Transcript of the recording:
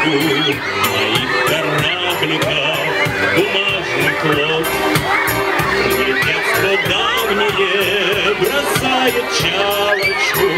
моих корабликов бумажный клок. Детство давнее бросает чалочку